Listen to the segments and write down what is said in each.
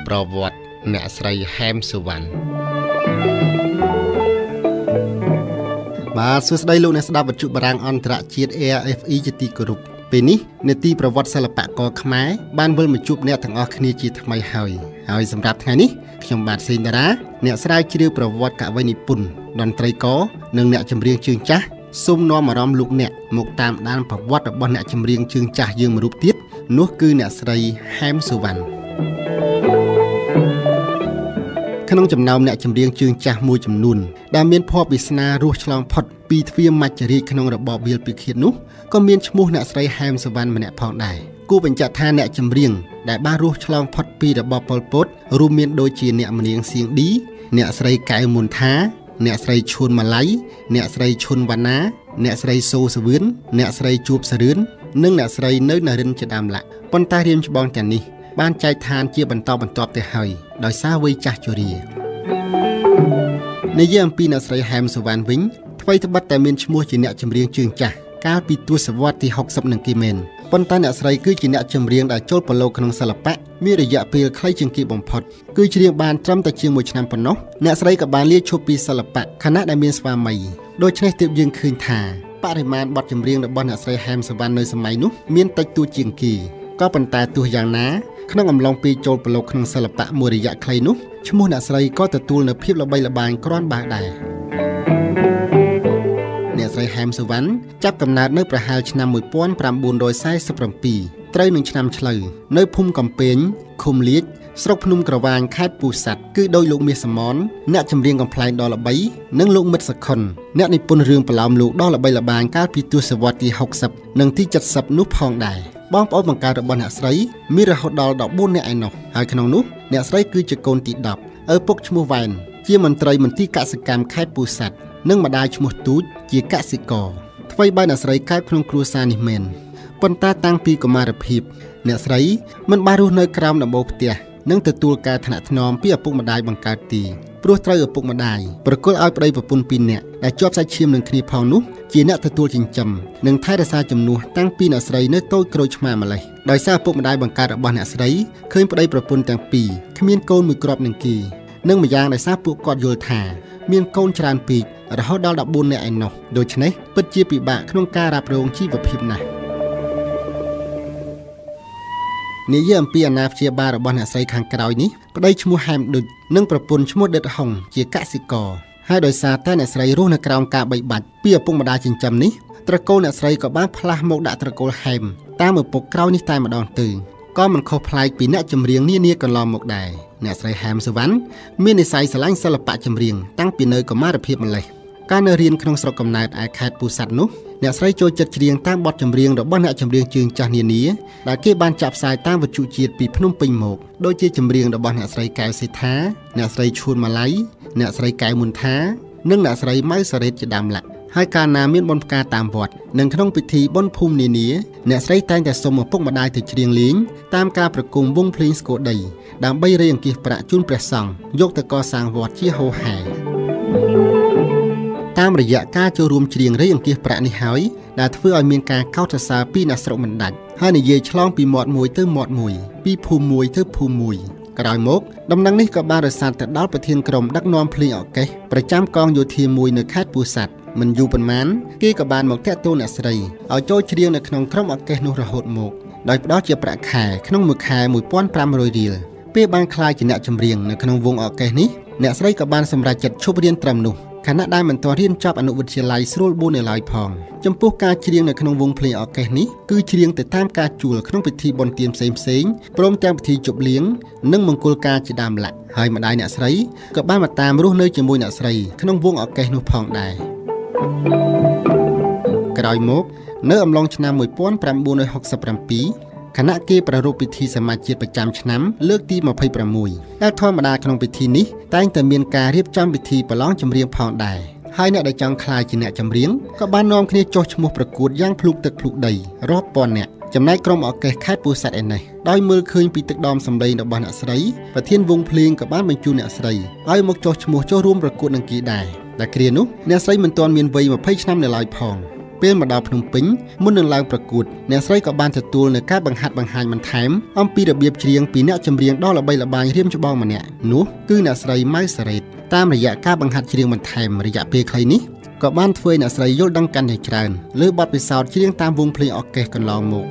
ប្រវត្តិអ្នកស្រីហែមសុវណ្ណបាទសួស្តីលោកអ្នកស្ដាប់វិទ្យុបារាំងអន្តរជាតិ ARFE ជាទីគោរពពេលនេះនេតិប្រវត្តិសិល្បករខ្មែរបានវិលមកជួបអ្នកទាំងអស់គ្នាជាថ្មីហើយសម្រាប់ថ្ងៃនេះខ្ញុំបាទសេងតារាអ្នកស្រាវជ្រាវប្រវត្តិកវីនិពន្ធតន្ត្រីករនិងអ្នកចម្រៀងជើងចាស់សូមនាំអារម្មណ៍លោកអ្នកមកតាមដានប្រវត្តិរបស់អ្នកចម្រៀងជើងចាស់យើងមួយរូបទៀតនោះគឺអ្នកស្រីហែមសុវណ្ណក្នុងចំណោមអ្នកចម្រៀងជើងចាស់មួយចំនួនដែលមានភ័ព្វវាសនារស់ឆ្លងផុតពីទ្វារមច្ចរាជក្នុងរបបវាលពិឃាតនោះក៏មានឈ្មោះអ្នកស្រីហែមសុវណ្ណម្នាក់ផងដែរគួរបញ្ជាក់ថាអ្នកចម្រៀងដែលបានរស់ឆ្លងផុតពីរបបប៉ុលពតរួមមានដូចជាអ្នកមនាងសៀងឌីអ្នកស្រីកែវមុនថាអ្នកស្រីឈួនម៉ាឡៃអ្នកស្រីឈុនវណ្ណាអ្នកស្រីសូសវឿនអ្នកស្រីជួបសរឿននិងអ្នកស្រីនៅនរិនជាដើមឡាក់ប៉ុន្តែរៀមច្បងទាំងនេះបានចែកឋានជាបន្តបន្ទាប់ទៅហើយដោយសារវ័យចាស់ជរានិយាយអំពីអ្នកស្រីហែមសុវណ្ណវិញថ្មីត្បិតតែមានឈ្មោះជាអ្នកចម្រៀងជើងចាស់កាលពីទសវត្សរ៍ទី60នឹងគេមែនប៉ុន្តែអ្នកស្រីគឺជាអ្នកចម្រៀងដែលចូលប្រឡូកក្នុងសិល្បៈមានរយៈពេលខ្លីជាងគេបំផុតគឺច្រៀងបានត្រឹមតែជាង1ឆ្នាំប៉ុណ្ណោះអ្នកស្រីក៏បានលាឈប់ពីសិល្បៈខណៈដែលមានស្វាមីដូច្នេះទើបយើងឃើញថាបរិមាណបទចម្រៀងរបស់អ្នកស្រីហែមសុវណ្ណនៅសម័យនោះមានតិចតួចជាងគេក៏ប៉ុន្តែទោះយ៉ាងណាក្នុងអំឡុងពេលចូលប្រឡូកក្នុងសិល្បៈមួយរយៈខ្លីនោះឈ្មោះអ្នកស្រីក៏ទទួលនូវភាពល្បីល្បាញគ្រាន់បើដែរអ្នកស្រីហែមសុវណ្ណចាប់កំណើតនៅប្រហែលឆ្នាំ1947ត្រូវនឹងឆ្នាំឆ្លូវនៅភូមិកំពែងឃុំលៀចស្រុកភ្នំក្រវាញខេត្តពោធិ៍សាត់គឺដោយលោកមាសសមនអ្នកចម្រៀងកំប្លែងដ៏ល្បីនិងលោកមិត្តសខុនអ្នកនិពន្ធរឿងប្រឡោមលោកដ៏ល្បីល្បាញកាលពីទសវត្សរ៍ទី60និងទី70នោះផងដែរបងប្អូនបង្កើតរបស់អ្នកស្រីមានរហូតដល់14នាក់ឯណោះហើយក្នុងនោះអ្នកស្រីគឺជាកូនទី10ឪពុកឈ្មោះវ៉ែនជាមន្ត្រីមន្ទីរកសិកម្មខេត្តពោធិ៍សាត់និងម្ដាយឈ្មោះទូចជាកសិករថ្មីបើអ្នកស្រីកើតក្នុងគ្រួសារនេះមែនប៉ុន្តែតាំងពីកុមារភាពអ្នកស្រីមិនបានរស់នៅក្រោមដំបូលផ្ទះនិងទទួលការថ្នាក់ថ្នមពីឪពុកម្ដាយបង្កើតទីព្រោះត្រូវឪពុកម្ដាយប្រគល់ឲ្យប្តីប្រពន្ធ2នាក់ដែលជាប់សាច់ឈាមនឹងគ្នាផងនោះជាអ្នកទទួលចិញ្ចឹមនិងថែរក្សាជំនួសតាំងពីអ្នកស្រីនៅតូចក្រូចឆ្មាម្លេះដោយសារឪពុកម្ដាយបង្កើតរបស់អ្នកស្រីឃើញប្តីប្រពន្ធទាំងពីរគ្មានកូនមួយគ្រាប់នឹងគេនិងម្យ៉ាងដោយសារពួកគាត់យល់ថាមានកូនច្រើនពេករហូតដល់14នាក់ឯណោះដូច្នេះពិតជាពិបាកក្នុងការរ៉ាប់រងជីវភាពណាស់និយាយអំពីអាណាព្យាបាលរបស់អ្នកស្រីខាងក្រោយនេះប្តីឈ្មោះហែមឌុចនិងប្រពន្ធឈ្មោះដិតហុងជាកសិករហើយដោយសារតែអ្នកស្រីរស់នៅក្រោមការបីបាច់ពីឪពុកម្ដាយចិញ្ចឹមនេះត្រកូលអ្នកស្រីក៏បានផ្លាស់មកដាក់ត្រកូលហែមតាមឪពុកក្រោយនេះតែម្ដងទៅក៏មិនខុសប្លែកពីអ្នកចម្រៀងនានាកន្លងមកដែរអ្នកស្រីហែមសុវណ្ណមាននិស្ស័យស្រឡាញ់សិល្បៈចម្រៀងតាំងពីនៅកុមារភាពម្លេះកាលនៅរៀនក្នុងស្រុកកំណើតឯខេត្តពោធិ៍សាត់នោះអ្នកស្រីចូលចិត្តច្រៀងតាមបទចម្រៀងរបស់អ្នកចម្រៀងជើងចាស់នានាដែលគេបានចាក់ផ្សាយតាមវិទ្យុជាតិពីភ្នំពេញមកដូចជាចម្រៀងរបស់អ្នកស្រីកែវសេដ្ឋាអ្នកស្រីឈួនម៉ាឡៃអ្នកស្រីកែវមុនថានិងអ្នកស្រីម៉ៅសារ៉េតជាដើមឡាក់ហើយកាលណាមានបុណ្យផ្កាតាមវត្តនិងក្នុងពិធីបុណ្យភូមិនានាអ្នកស្រីតែងតែសុំឪពុកម្ដាយទៅច្រៀងលេងតាមការប្រគំវង់ភ្លេងស្គរដីដើម្បីរៃអង្គាសប្រាក់ជូនព្រះសង្ឃយកទៅកសាងវត្តជាហូរហែតាមរយៈការចូលរួមច្រៀងរៃអង្គាសប្រាក់នេះហើយដែលធ្វើឲ្យមានការកោតសរសើរពីអ្នកស្រុកមិនដាច់ហើយនិយាយឆ្លងពីមាត់មួយទៅមាត់មួយពីភូមិមួយទៅភូមិមួយក្រោយមកដំណឹងនេះក៏បានរសាត់ទៅដល់ប្រធានក្រុមដឹកនាំភ្លេងអកេសប្រចាំកងយោធាមួយនៅខេត្តពោធិ៍សាត់មិនយូរប៉ុន្មានគេក៏បានមកតាក់ទងអ្នកស្រីឲ្យចូលច្រៀងនៅក្នុងក្រុមអកេសនោះរហូតមកដោយផ្ដល់ជាប្រាក់ខែក្នុងមួយខែ1500រៀលពេលបានក្លាយជាអ្នកចម្រៀងនៅក្នុងវង់អកេសនេះអ្នកស្រីក៏បានសម្រេចចិត្តឈប់រៀនត្រឹមនោះខណៈដែលមិនទាន់រៀនចប់អនុវិទ្យាល័យស្រួលបួននៅឡើយផងចំពោះការច្រៀងនៅក្នុងវង់ភ្លេងអកេសនេះគឺច្រៀងទៅតាមការជួលក្នុងពិធីបុណ្យទានផ្សេងៗព្រមទាំងពិធីជប់លៀងនិងមង្គលការជាដើមឡាក់ហើយម្ដាយអ្នកស្រីក៏បានមកតាមរស់នៅជាមួយអ្នកស្រីក្នុងវង់អកេសនោះផងដែរក្រោយមកនៅអំឡុងឆ្នាំ1967ខណៈគេប្រារព្ធពិធីសមាជជាតិប្រចាំឆ្នាំលើកទី26ដែលធម្មតាក្នុងពិធីនេះតែងតែមានការរៀបចំពិធីប្រឡងចម្រៀងផងដែរហើយអ្នកដែលចង់ក្លាយជាអ្នកចម្រៀងក៏បាននាំគ្នាចុះឈ្មោះប្រកួតយ៉ាងភ្លុកទឹកភ្លុកដីរាប់ពាន់នាក់ចំណែកក្រុមអកេសខេត្តពោធិ៍សាត់ឯនេះដោយមើលឃើញពីទឹកដមសម្លេងរបស់អ្នកស្រីប្រធានវង់ភ្លេងក៏បានបញ្ជូនអ្នកស្រីឲ្យមកចុះឈ្មោះចូលរួមប្រកួតនឹងគេដែរតែគ្រានោះអ្នកស្រីមិនទាន់មានវ័យ20ឆ្នាំនៅឡើយផងពេលមកដល់ភ្នំពេញមុននឹងឡើងប្រកួតអ្នកស្រីក៏បានទទួលនៅការបង្ហាត់បង្ហាញបន្ថែមអំពីរបៀបច្រៀងពីអ្នកចម្រៀងដ៏ល្បីល្បាញរៀមច្បងម្នាក់នោះគឺអ្នកស្រីម៉ៅសារ៉េតតាមរយៈការបង្ហាត់ច្រៀងបន្ថែមរយៈពេលខ្លីនេះក៏បានធ្វើឲ្យអ្នកស្រីយល់ដឹងកាន់តែច្រើនលើបទពិសោធន៍ច្រៀងតាមវង់ភ្លេងអរកេសកន្លងមក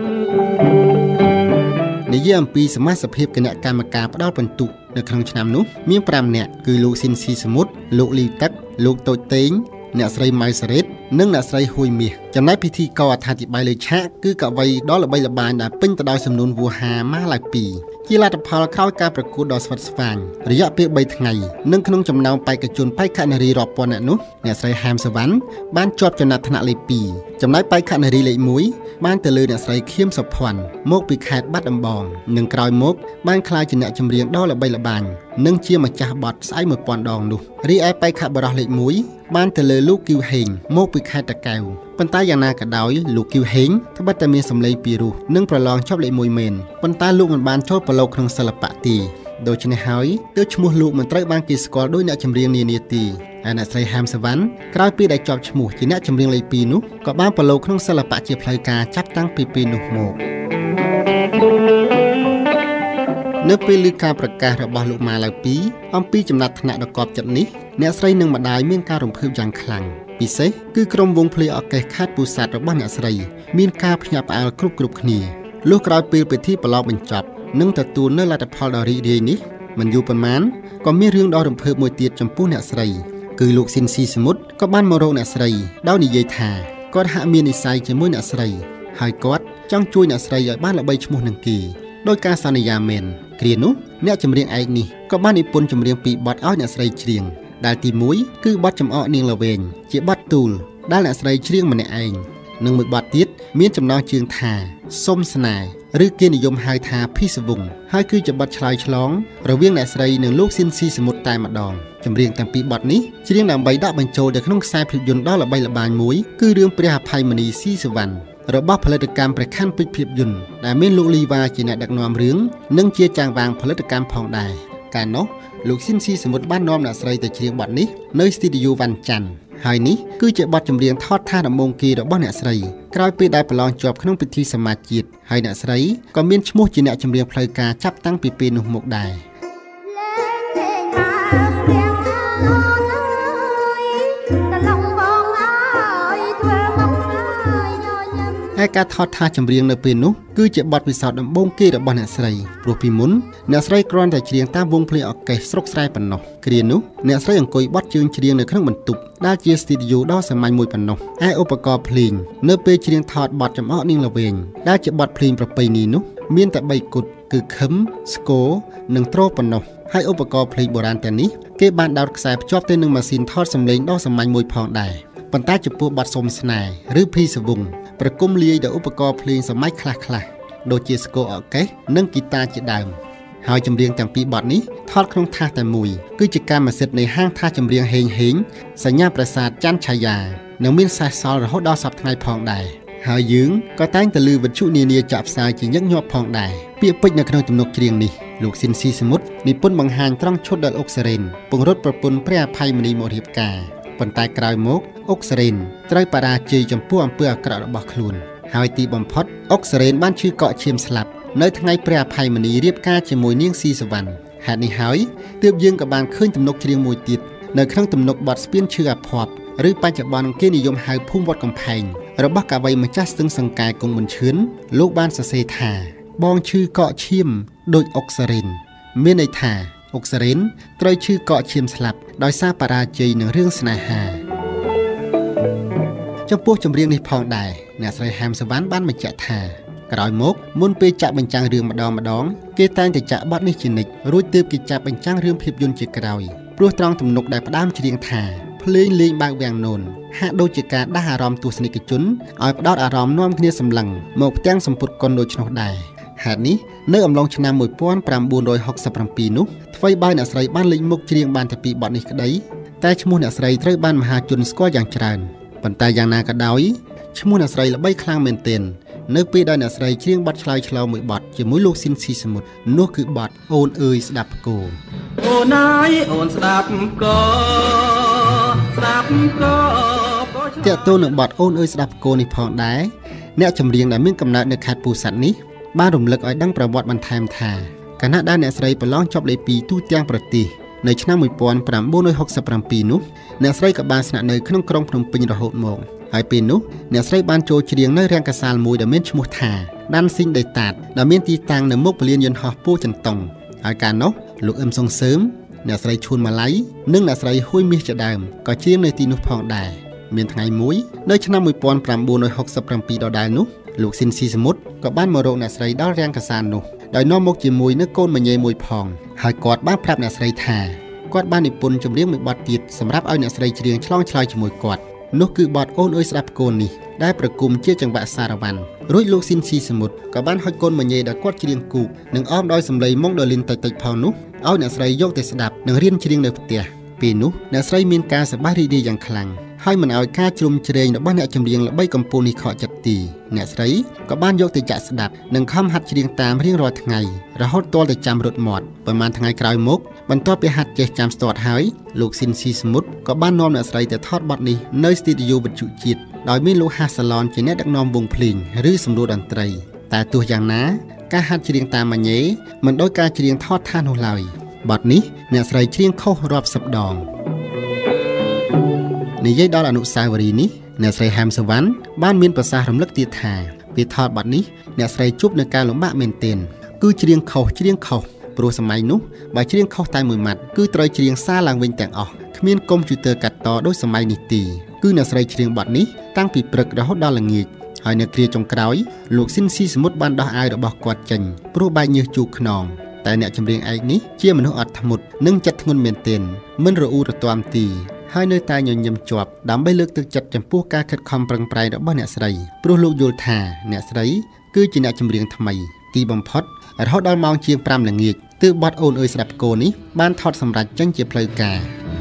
និយាយអំពីសមាជិកភាពគណៈកម្មការផ្ដល់បន្ទុកនៅក្នុងឆ្នាំនោះមាន5នាក់គឺលោកស៊ីនស៊ីសមុទ្រលោកលីវទឹកលោកតូចតេងអ្នកស្រីម៉ៅសារ៉េតនិងអ្នកស្រីហួយមាសចំណែកពិធីករអត្ថាធិប្បាយលើឆាកគឺកវីដ៏ល្បីល្បាញដែលពេញទៅដោយសំណួនវោហាម៉ាឡៅ2ជាលទ្ធផលក្រោយការប្រកួតដ៏ស្វិតស្វាញរយៈពេល3ថ្ងៃនិងក្នុងចំណោមបេក្ខជនបេក្ខនារីរាប់ពាន់នាក់នោះអ្នកស្រីហាមសវណ្ណបានជាប់ចំណាត់ថ្នាក់លេខ2ចំណែកបេក្ខនារីលេខ1បានទៅលើអ្នកស្រីខៀមសុភ័ណ្ឌមកពីខេត្តបាត់ដំបងនិងក្រោយមកបានក្លាយជាអ្នកចម្រៀងដ៏ល្បីល្បាញនិងជាម្ចាស់បទស្អែក1000ដងនោះរីឯបេក្ខបរិះលេខ1បានទៅលើលោកគីវហេងមកពីខេត្តតាកែវប៉ុន្តែយ៉ាងណាក៏ដោយលោកគីវហេងត្បិតតែមានសម្លេងពីរោះនិងប្រឡងជាប់លេខ1មែនប៉ុន្តែលោកមិនបានចូលប្រឡូកក្នុងសិល្បៈទេដូច្នេះហើយទើបឈ្មោះលោកមិនត្រូវបានគេស្គាល់ដោយអ្នកចម្រៀងនានាទេហើយអ្នកស្រីហាមសវណ្ណក្រោយពីដែលជាប់ឈ្មោះជាអ្នកចម្រៀងលេខ2នោះក៏បានប្រឡូកក្នុងសិល្បៈជាផ្លូវការចាប់តាំងពីពេលនោះមកនៅពេលឮការប្រកាសរបស់លោកម៉ាឡៅ2អំពីចំណាត់ថ្នាក់ដ៏កប់ចិត្តនេះអ្នកស្រីនិងម្ដាយមានការរំភើបយ៉ាងខ្លាំងពិសេសគឺក្រុមវង់ភ្លេងអរកេសខេត្តពោធិ៍សាត់របស់អ្នកស្រីមានការភ្ញាក់ផ្អើលគ្រប់គ្នាលុះក្រោយពេលពិធីប្រឡងបញ្ចប់និងទទួលនៅលទ្ធផលដ៏រីករាយនេះមិនយូរប៉ុន្មានក៏មានរឿងដ៏រំភើបមួយទៀតចំពោះអ្នកស្រីគឺលោកស៊ីនស៊ីសមុទ្រក៏បានមករកអ្នកស្រីដោយនិយាយថាគាត់ហាក់មាននិស្ស័យជាមួយអ្នកស្រីហើយគាត់ចង់ជួយអ្នកស្រីឲ្យបានល្បីឈ្មោះនឹងគេដោយការសន្យាមែនគ្រានោះអ្នកចម្រៀងឯកនេះក៏បាននិពន្ធចម្រៀងពីរបទឲ្យអ្នកស្រីច្រៀងដែលទី1គឺបទចំអកនាងល្វែងជាបទទូលដែលអ្នកស្រីច្រៀងម្នាក់ឯងនិងមួយបទទៀតមានចំណងជើងថាសុំស្នេហ៍ឬគេនិយមហៅថាភីសវងហើយគឺជាបទឆ្លើយឆ្លងរវាងអ្នកស្រីនិងលោកស៊ីនស៊ីសមុទ្រតែម្ដងចម្រៀងទាំងពីរបទនេះច្រៀងដើម្បីដាក់បញ្ចូលទៅក្នុងខ្សែភាពយន្តដ៏ល្បីល្បាញមួយគឺរឿងព្រះអភ័យមនីស៊ីសវណ្ណរបស់ផលិតកម្មព្រះខ័នពេជ្រភាពយន្តដែលមានលោកលីវ៉ាជាអ្នកដឹកនាំរឿងនិងជាចាងវាងផលិតកម្មផងដែរកាលនោះលោកស៊ីនស៊ីសមុទ្របាននាំអ្នកស្រីទៅច្រៀងបទនេះនៅស្ទូឌីយោវ៉ាន់ច័ន្ទហើយនេះគឺជាបទចម្រៀងថតថាដំបូងគេរបស់អ្នកស្រីក្រោយពេលដែលប្រឡងជាប់ក្នុងពិធីសមាជជាតិហើយអ្នកស្រីក៏មានឈ្មោះជាអ្នកចម្រៀងផ្លូវការចាប់តាំងពីពេលនោះមកដែរហើយការថតថាចម្រៀងនៅពេលនោះគឺជាបទពិសោធន៍ដំបូងគេរបស់អ្នកស្រីព្រោះពីមុនអ្នកស្រីគ្រាន់តែច្រៀងតាមវង់ភ្លេងអរកេសស្រុកស្រែប៉ុណ្ណោះគ្រានោះអ្នកស្រីអង្គុយបត់ជើងច្រៀងនៅក្នុងបន្ទប់ដែលជាស្ទូឌីយោដ៏សាមញ្ញមួយប៉ុណ្ណោះឯឧបករណ៍ភ្លេងនៅពេលច្រៀងថតបទចំអកនាងល្វែងដែលជាបទភ្លេងប្រពៃណីនោះមានតែ3គត់គឺខឹមស្គរនិងទ្រប៉ុណ្ណោះហើយឧបករណ៍ភ្លេងបុរាណទាំងនេះគេបានដោតខ្សែភ្ជាប់ទៅនឹងម៉ាស៊ីនថតសំឡេងដ៏សាមញ្ញមួយផងដែរប៉ុន្តែចំពោះបទសុំស្នេហ៍ឬភីសវងប្រគំលាយដោយឧបករណ៍ភ្លេងសម័យខ្លះដូចជាស្គរអរកេសនិងហ្គីតាជាដើមហើយចម្រៀងទាំងពីរបទនេះថតក្នុងថាសតែមួយគឺជាកម្មសិទ្ធិនៃហាងថាសចម្រៀងហេងសញ្ញាប្រាសាទច័ន្ទឆាយានិងមានសេសសល់រហូតដល់សប្តាហ៍ថ្ងៃផងដែរហើយយើងក៏តែងតែឮវិទ្យុនានាចាក់ផ្សាយជាញឹកញាប់ផងដែរពាក្យពេចន៍នៅក្នុងទំនុកច្រៀងនេះលោកស៊ីនស៊ីសមុទ្រនិពន្ធបង្ហាញត្រង់ឈុតដែលអុកសារ៉េនពង្រត់ប្រពន្ធព្រះអភ័យមនីមករៀបការប៉ុន្តែក្រោយមកអុកសារ៉េនត្រូវបរាជ័យចំពោះអំពើអាក្រក់របស់ខ្លួនហើយទីបំផុតអុកសារ៉េនបានឈឺកកឈាមស្លាប់នៅថ្ងៃព្រះអភ័យមនីរៀបការជាមួយនាងស៊ីសវណ្ណហេតុនេះហើយទើបយើងក៏បានឃើញទំនុកច្រៀងមួយទៀតនៅក្នុងទំនុកបទស្ពានឈើអភ័ព្វឬបច្ចុប្បន្នគេនិយមហៅភូមិវត្តកំផែងរបស់កវីម្ចាស់ស្ទឹងសង្កែគង់ប៊ុនឈឿនលោកបានសរសេរថាបងឈឺកកឈាមដូចអុកសារ៉េនមានន័យថាអុកសារ៉េនត្រូវឈឺកកឈាមស្លាប់ដោយសារបរាជ័យនឹងរឿងស្នេហាចំពោះចម្រៀងនេះផងដែរអ្នកស្រីហាមសវណ្ណបានបញ្ជាក់ថាក្រោយមកមុនពេលចាក់បញ្ចាំងរឿងម្ដងគេតែងតែចាក់បទនេះជានិច្ចរួចទើបគេចាប់បញ្ចាំងរឿងភាពយន្តជាក្រោយព្រោះត្រង់ទំនុកដែលផ្ដើមច្រៀងថាភ្លេងលេងបើកវាំងនូនហាក់ដូចជាការដាស់អារម្មណ៍ទស្សនិកជនឲ្យផ្ដោតអារម្មណ៍នាំគ្នាសម្លឹងមកផ្ទាំងសម្ពុតកុនដូច្នោះដែរហេតុនេះនៅអំឡុងឆ្នាំ1967នោះថ្វីបើអ្នកស្រីបានលេចមុខច្រៀងបានតែពីបទនេះក្តីតែឈ្មោះអ្នកស្រីត្រូវបានមហាជនស្គាល់យ៉ាងច្រើនប៉ុន្តែយ៉ាងណាក៏ដោយឈ្មោះអ្នកស្រីល្បីខ្លាំងមែនទែននៅពេលដែលអ្នកស្រីច្រៀងបទឆ្លើយឆ្លងមួយបទជាមួយលោកស៊ីនស៊ីសមុទ្រនោះគឺបទអូនអើយស្ដាប់គោអូនអើយអូនស្ដាប់គោស្ដាប់គោតើតូននឹងបត់អូនអើយស្ដាប់កូននេះផងដែរអ្នកចម្រៀងដែលមានកំណើតនៅខេត្តពោធិ៍សាត់នេះបានរំលឹកឲ្យដឹងប្រវត្តិបន្ថែមថាគណៈដែលអ្នកស្រីប្រឡងជាប់លេខ2ទូទាំងប្រទេសនៅឆ្នាំ1967នោះអ្នកស្រីក៏បានស្នាក់នៅក្នុងក្រុងភ្នំពេញរហូតមកហើយពេលនោះអ្នកស្រីបានចូលច្រៀងនៅរាំងកាសាលមួយដែលមានឈ្មោះថាដាន់ស៊ីងដេតាតដែលមានទីតាំងនៅមុខពលានយន្តហោះពោធិ៍ចិនតុងហើយកាលនោះលោកអ៊ឹមសុងសឺមអ្នកស្រីឈួនម៉ាឡៃនិងអ្នកស្រីហ៊ួយមាសជាដើមក៏ច្រៀងនៅទីនោះផងដែរមានថ្ងៃមួយនៅឆ្នាំ1967ដដែលនោះលោកស៊ីនស៊ីសមុទ្រក៏បានមករកអ្នកស្រីដល់រាំងកាសាលនោះដោយនាំមកជាមួយនឹងកូនមញ៉េមួយផងហើយគាត់បានប្រាប់អ្នកស្រីថាគាត់បាននិពន្ធចម្រៀងមួយបទទៀតសម្រាប់ឲ្យអ្នកស្រីច្រៀងឆ្លងឆ្លើយជាមួយគាត់នោះគឺបទអូនអើយស្ដាប់កូននេះដែលប្រគំជាចង្វាក់សារ៉ាវ៉ាន់រួចលោកស៊ីនស៊ីសមុទ្រក៏បានហុចកូនមញ៉េដែលគាត់ច្រៀងគូកនិងអមដោយសម្លេងម៉ុងដូលីនតិចៗផងនោះឲ្យអ្នកស្រីយកទៅស្ដាប់និងរៀនច្រៀងនៅផ្ទះពេលនោះអ្នកស្រីមានការសប្បាយរីករាយយ៉ាងខ្លាំងហើយមិនឲ្យការជ្រុំជ្រែងរបស់អ្នកចម្រៀងល្បីកំពូលនេះខកចិត្តទីអ្នកស្រីក៏បានយកទៅចាក់ស្ដាប់និងខំហាត់ច្រៀងតាមរៀងរាល់ថ្ងៃរហូតទាល់តែចាំរត់មាត់ប្រហែលថ្ងៃក្រោយមកបន្ទាប់ពីហាត់ចេះចាំស្ទាត់ហើយលោកស៊ីនស៊ីសមុទ្រក៏បាននាំអ្នកស្រីទៅថតបទនេះនៅស្ទូឌីយោវិទ្យុជាតិដោយមានលោកហាសាឡនជាអ្នកដឹកនាំវង់ភ្លេងឬសម្រួលតន្ត្រីតែទោះយ៉ាងណាការហាត់ច្រៀងតាមម៉ាញ៉េមិនដូចការច្រៀងថតថាសនោះឡើយបទនេះអ្នកស្រីច្រៀងខុសរាប់សិបដងនិយាយដល់អនុស្សាវរីយ៍នេះអ្នកស្រីហាមសវណ្ណបានមានប្រសាសន៍រំលឹកទៀតថាពេលថតបទនេះអ្នកស្រីជួបនឹងការលំបាកមែនទែនគឺច្រៀងខុសព្រោះសម័យនោះបើច្រៀងខុសតែមួយម៉ាត់គឺត្រូវច្រៀងសារឡើងវិញទាំងអស់គ្មានកុំព្យូទ័រកាត់តដូចសម័យនេះទេគឺអ្នកស្រីច្រៀងបទនេះតាំងពីព្រឹករហូតដល់ល្ងាចហើយនៅគ្រាចុងក្រោយលោកស៊ីនស៊ីសមុទ្របានដោះអាវរបស់គាត់ចេញព្រោះបែកញើសជូកខ្នងតែអ្នកចម្រៀងឯកនេះជាមនុស្សអត់ធ្មត់និងចិត្តធ្ងន់មែនទែនមិនរអ៊ូរទាំទីហើយនៅតែញញឹមជាប់ដើម្បីលើកទឹកចិត្តចំពោះការខិតខំប្រឹងប្រែងរបស់អ្នកស្រីព្រោះលោកយល់ថាអ្នកស្រីគឺជាអ្នកចម្រៀងថ្មីទីបំផុតរហូតដល់ម៉ោងជាង5ល្ងាចទើបបទអូនអើយស្ដាប់កូននេះបានថតសម្រាប់ចេញជាផ្លូវការ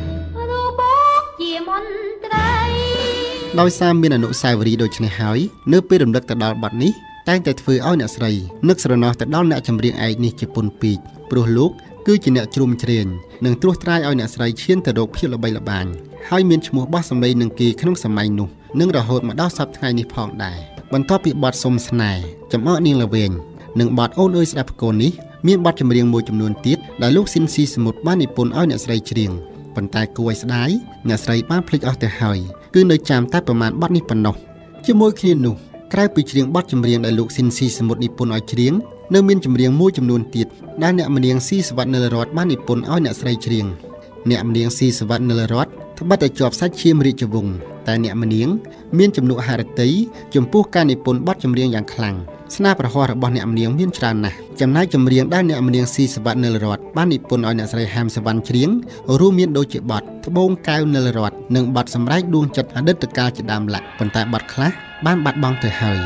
ដោយសារមានអនុស្សាវរីយ៍ដូចនេះហើយនៅពេលរំលឹកទៅដល់បទនេះតែងតែធ្វើឲ្យអ្នកស្រីនឹកស្រណោះទៅដល់អ្នកចម្រៀងឯកនេះជាពន់ពេកព្រោះលោកគឺជាអ្នកជ្រុំជ្រែងនិងត្រួសត្រាយឲ្យអ្នកស្រីឈានទៅរកភាពល្បីល្បាញហើយមានឈ្មោះបោះសម្លេងនឹងគេក្នុងសម័យនោះនិងរហូតមកដល់សប្តាហ៍ថ្ងៃនេះផងដែរបន្ទាប់ពីបទសុំស្នេហ៍ចំអកនាងល្វែងនិងបទអូនអើយស្ដាប់កូននេះមានបទចម្រៀងមួយចំនួនទៀតដែលលោកស៊ីនស៊ីសមុទ្របាននិពន្ធឲ្យអ្នកស្រីច្រៀងប៉ុន្តែគួរឲ្យស្ដាយអ្នកស្រីបានភ្លេចអស់ទៅហើយគឺនៅចាំតែប្រមាណបទនេះប៉ុណ្ណោះជាមួយគ្នានោះក្រៅពីច្រៀងបទចម្រៀងដែលលោកស៊ីនស៊ីសមុទ្រនិពន្ធឲ្យច្រៀងនៅមានចម្រៀងមួយចំនួនទៀតដែលអ្នកម្នាងស៊ីសវណ្ណនិលរតបាននិពន្ធឲ្យអ្នកស្រីច្រៀងអ្នកម្នាងស៊ីសវណ្ណនិលរតត្បិតតែជាប់សាច់ឈាមរាជវង្សតែអ្នកម្នាងមានចំនួនហឫទ័យចំពោះការនិពន្ធបទចម្រៀងយ៉ាងខ្លាំងស្នាប្រហ័សរបស់អ្នកម្នាងមានច្រើនណាស់ចំណែកចម្រៀងដែលអ្នកម្នាងស៊ីសវណ្ណនិលរតបាននិពន្ធឲ្យអ្នកស្រីហាមសវណ្ណច្រៀងរួមមានដូចជាបទត្បូងកែវនិលរតនិងបទសម្រែកដួងចិត្តអតីតកាលជាដើមឡាក់ប៉ុន្តែបទខ្លះបានបាត់បង់ទៅហើយ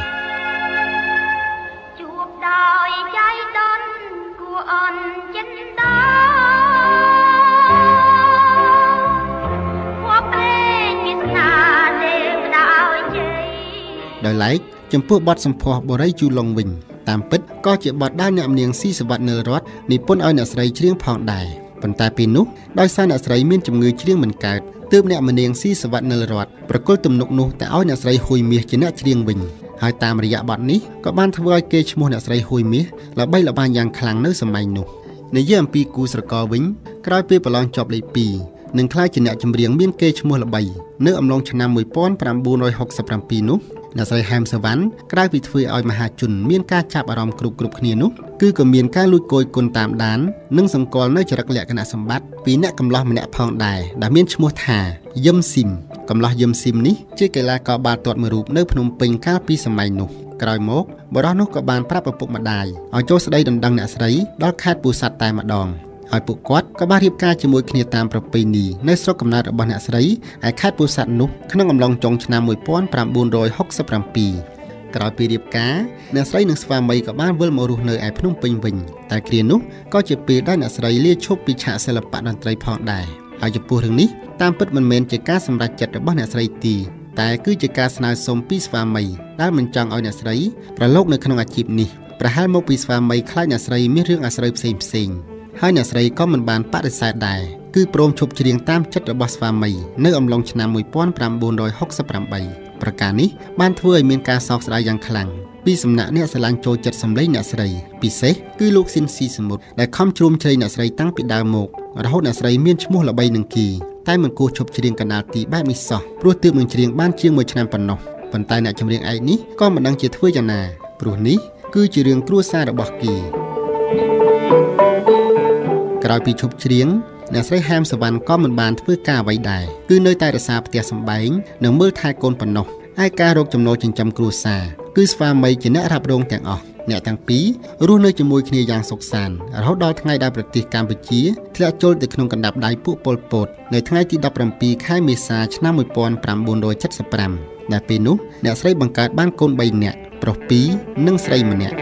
ដោយឡែកចំពោះបទសម្ផស្សបរិយជូឡុងវិញតាមពិតក៏ជាបទដែលអ្នកម្នាងស៊ីសវណ្ណនិលរតនិពន្ធឲ្យអ្នកស្រីច្រៀងផងដែរប៉ុន្តែពេលនោះដោយសារអ្នកស្រីមានជំងឺច្រៀងមិនកើតទើបអ្នកម្នាងស៊ីសវណ្ណនិលរតប្រគល់ទំនុកនោះទៅឲ្យអ្នកស្រីហ៊ួយមាសជាអ្នកច្រៀងវិញហើយតាមរយៈបទនេះក៏បានធ្វើឲ្យគេឈ្មោះអ្នកស្រីហ៊ួយមាសល្បីល្បាញយ៉ាងខ្លាំងនៅសម័យនោះនិយាយអំពីគូស្រករវិញក្រោយពេលប្រឡងជាប់លេខ2និងក្លាយជាអ្នកចម្រៀងមានកេរ្តិ៍ឈ្មោះល្បីនៅអំឡុងឆ្នាំ1967នោះអ្នកស្រីហាមសវណ្ណក្រៅពីធ្វើឲ្យមហាជនមានការចាប់អារម្មណ៍គ្រប់គ្នានោះគឺក៏មានការលួចគយគុណតាមដាននិងសម្គាល់នៅចរិតលក្ខណៈសម្បត្តិពីអ្នកកំឡោះម្នាក់ផងដែរដែលមានឈ្មោះថាយឹមស៊ីមកំឡោះយឹមស៊ីមនេះជាកីឡាករបាល់ទាត់មួយរូបនៅភ្នំពេញកាលពីសម័យនោះក្រោយមកបុរសនោះក៏បានប្រាប់ឪពុកម្ដាយឲ្យចូលស្ដីដណ្ដឹងអ្នកស្រីដល់ខេត្តពោធិ៍សាត់តែម្ដងហើយពួកគាត់ក៏បានរៀបការជាមួយគ្នាតាមប្រពៃណីនៅស្រុកកំណើតរបស់អ្នកស្រីឯខេត្តពោធិ៍សាត់នោះក្នុងអំឡុងចុងឆ្នាំ1967ក្រោយពីរៀបការអ្នកស្រីនិងស្វាមីក៏បានវិលមករស់នៅឯភ្នំពេញវិញតែគ្រានោះក៏ជាពេលដែលអ្នកស្រីលាឈប់ពីឆាកសិល្បៈតន្ត្រីផងដែរហើយចំពោះរឿងនេះតាមពិតមិនមែនជាការសម្រេចចិត្តរបស់អ្នកស្រីទេតែគឺជាការស្នើសុំពីស្វាមីដែលមិនចង់ឲ្យអ្នកស្រីប្រឡូកនៅក្នុងអាជីពនេះប្រហែលមកពីស្វាមីខ្លាចអ្នកស្រីមានរឿងអាស្រូវផ្សេងហើយអ្នកស្រីក៏មិនបានបដិសេធដែរគឺគឺព្រមឈប់ច្រៀងតាមចិត្តរបស់ស្វាមីនៅអំឡុងឆ្នាំ1968ប្រការនេះបានធ្វើឲ្យមានការសោកស្ដាយយ៉ាងខ្លាំងពីសំណាក់អ្នកស្រឡាញ់ចូលចិត្តសម្លេងអ្នកស្រីពិសេសគឺលោកស៊ីនស៊ីសមុទ្រដែលខំជ្រោមជ្រែងអ្នកស្រីតាំងពីដើមមករហូតអ្នកស្រីមានឈ្មោះល្បីនឹងគីតែមិនគួរឈប់ច្រៀងកណ្ដាលទីបែបនេះសោះព្រោះទើបនឹងច្រៀងបានជាង1ឆ្នាំប៉ុណ្ណោះប៉ុន្តែអ្នកចម្រៀងឯកនេះក៏មិនដឹងជាធ្វើយ៉ាងណាព្រោះនេះគឺជារឿងគ្រួសាររបស់គីក្រោយពីឈប់ច្រៀងអ្នកស្រីហាមសវណ្ណក៏មិនបានធ្វើការអ្វីដែរគឺនៅតែរក្សាផ្ទះសម្បែងនិងមើលថែកូនប៉ុណ្ណោះហើយការរកចំណូលចិញ្ចឹមគ្រួសារគឺស្វាមីជាអ្នករ៉ាប់រងទាំងអស់អ្នកទាំងពីររស់នៅជាមួយគ្នាយ៉ាងសុខសាន្តរហូតដល់ថ្ងៃដែលប្រទេសកម្ពុជាធ្លាក់ចូលទៅក្នុងកណ្ដាប់ដៃពួកប៉ុលពតនៅថ្ងៃទី17ខែមេសាឆ្នាំ1975ដែលពេលនោះអ្នកស្រីបង្កើតបានកូន3នាក់ប្រុស2និងស្រី1នាក់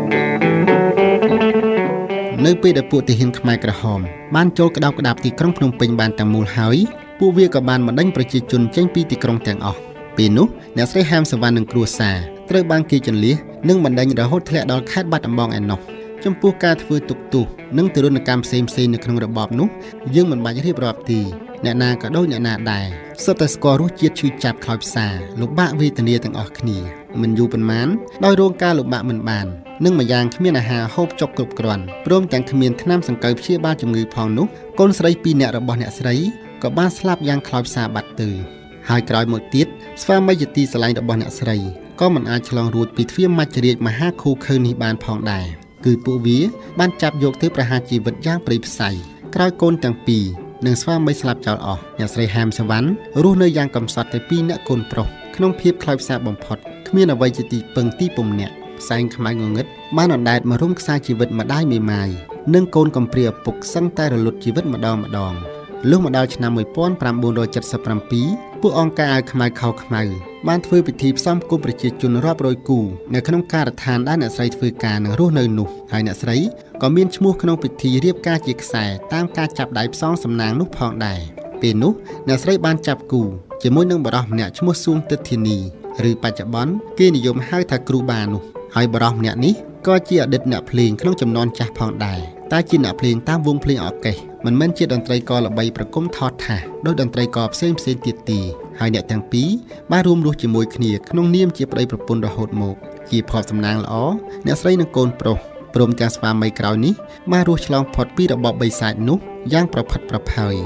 នៅពេលដែលពួកទាហានខ្មែរក្រហមបានចូលក្តោបក្តាប់ទីក្រុងភ្នំពេញបានទាំងមូលហើយពួកវាក៏បានបណ្ដេញប្រជាជនចេញពីទីក្រុងទាំងអស់ពេលនោះអ្នកស្រីហាមសវណ្ណនិងគ្រួសារត្រូវបានគេជន្លៀសនិងបណ្ដេញរហូតធ្លាក់ដល់ខេត្តបាត់ដំបងឯណោះចំពោះការធ្វើទុកទោសនិងទរណកម្មផ្សេងៗនៅក្នុងរបបនោះយើងមិនបាច់រៀបរាប់ទេអ្នកណាក៏ដូចអ្នកណាដែរសុទ្ធតែស្គាល់រសជាតិឈឺចាប់ខ្លោចផ្សាលំបាកវេទនាទាំងអស់គ្នាមិនយូរប៉ុន្មានដោយរងការលំបាកមិនបាននិងម្យ៉ាងគ្មានអាហារហូបចុកគ្រប់គ្រាន់ព្រមទាំងគ្មានថ្នាំសង្កូវព្យាបាលជំងឺផងនោះកូនស្រី2នាក់របស់អ្នកស្រីក៏បានស្លាប់យ៉ាងខ្លោចផ្សាបាត់ទៅហើយក្រោយមកទៀតស្វាមីជាទីស្រឡាញ់របស់អ្នកស្រីក៏មិនអាចឆ្លងរួចពីទ្វារមច្ចរាជមហាឃូខើនេះបានផងដែរគឺពួកវាបានចាប់យកទៅប្រហារជីវិតយ៉ាងព្រៃផ្សៃក្រោយកូនទាំងពីរនិងស្វាមីស្លាប់ចោលអស់អ្នកស្រីហាមសវណ្ណរស់នៅយ៉ាងកំសត់តែ2នាក់កូនប្រុសក្នុងភាពខ្លោចផ្សាបំផុតគ្មានអ្វីជាទីពឹងទីពំនាក់ផ្សែងខ្មៅងងឹតបានអណ្ដែតមករុំខ្សែជីវិតម្ដាយមេម៉ាយនិងកូនកំព្រាឪពុកសឹងតែរលត់ជីវិតម្ដងលុះមកដល់ឆ្នាំ1977ពួកអង្គការអាវខ្មៅខោខ្មៅបានធ្វើពិធីផ្សំគុំប្រជាជនរាប់រយគូនៅក្នុងការដ្ឋានដែលអ្នកស្រីធ្វើការនឹងរស់នៅនោះហើយអ្នកស្រីក៏មានឈ្មោះក្នុងពិធីរៀបការជាខ្សែតាមការចាប់ដៃផ្សងសំណាងនោះផងដែរពេលនោះអ្នកស្រីបានចាប់គូជាមួយនឹងបរិសម្នាក់ឈ្មោះសួងទិដ្ឋានីឬបច្ចុប្បន្នគេនិយមហៅថាគ្រូបានោះហើយបរិសម្នាក់នេះក៏ជាអតីតអ្នកភ្លេងក្នុងចំនួនចាស់ផងដែរតែជាអ្នកភ្លេងតាមវង់ភ្លេងអកេសមិនមែនជាតន្ត្រីករល្បីប្រគំថតថាសដោយតន្ត្រីករផ្សេងទៀតទេហើយអ្នកទាំងពីរបានរួមរស់ជាមួយគ្នាក្នុងនាមជាប្តីប្រពន្ធរហូតមកជាភ័ព្វសំណាងល្អអ្នកស្រីនិងកូនប្រុសព្រមទាំងស្វាមីក្រោយនេះបានរស់ឆ្លងផុតពីរបបបិសាចនោះយ៉ាងប្រផិតប្រផើយ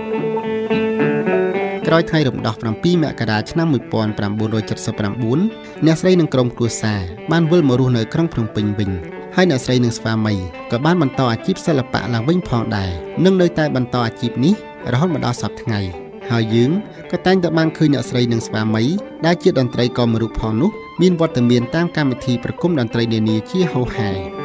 ក្រោយថ្ងៃរំដោះ7មករាឆ្នាំ1979អ្នកស្រីនិងក្រុមគ្រួសារបានវិលមករស់នៅក្រុងភ្នំពេញវិញហើយអ្នកស្រីនិងស្វាមីក៏បានបន្តអាជីពសិល្បៈឡើងវិញផងដែរនិងនៅតែបន្តអាជីពនេះរហូតមកដល់សប្តាហ៍ថ្ងៃហើយយើងក៏តែងតែបានឃើញអ្នកស្រីនិងស្វាមីដែលជាតន្ត្រីករមួយរូបផងនោះមានវត្តមានតាមកម្មវិធីប្រគំតន្ត្រីនានាជាហូរហែ